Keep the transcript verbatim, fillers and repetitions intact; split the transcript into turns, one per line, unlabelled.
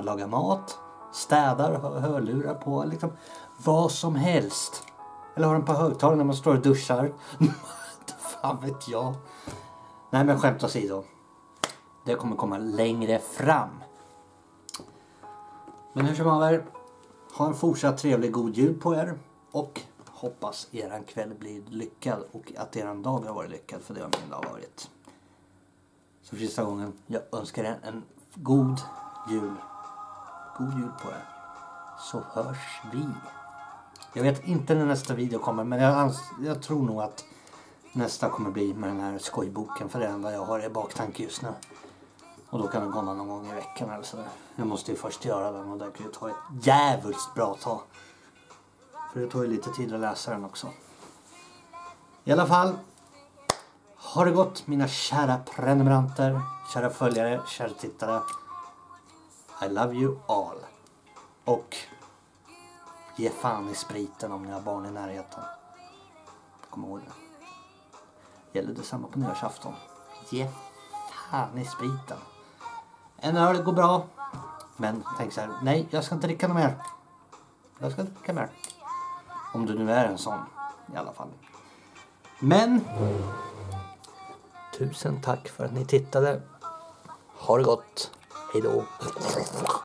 lagar mat, städar, hör, hörlurar på, liksom vad som helst. Eller har den på högtalare när man står och duschar. Fan vet jag. Nej, men skämt åsido. Det kommer komma längre fram. Men hur som haver, ha en fortsatt trevlig god jul på er. Och hoppas eran kväll blir lyckad. Och att eran dag har varit lyckad, för det har min dag varit. Så för sista gången, jag önskar er en god jul. God jul på er. Så hörs vi. Jag vet inte när nästa video kommer, men jag, ans- jag tror nog att nästa kommer bli med den här skojboken. För det enda jag har är baktanke just nu. Och då kan den komma någon gång i veckan eller så. Jag måste ju först göra den, och det kan ju ta ett jävligt bra tag. För det tar ju lite tid att läsa den också. I alla fall, ha det gott mina kära prenumeranter, kära följare, kära tittare. I love you all. Och ge fan i spriten om ni har barn i närheten. Kom ihåg det. Gäller detsamma på nyårsafton. Ge fan i spriten. En öl går bra. Men tänk så här, nej, jag ska inte dricka något mer. Jag ska inte dricka mer. Om du nu är en sån i alla fall. Men tusen tack för att ni tittade. Ha det gott. Hej då.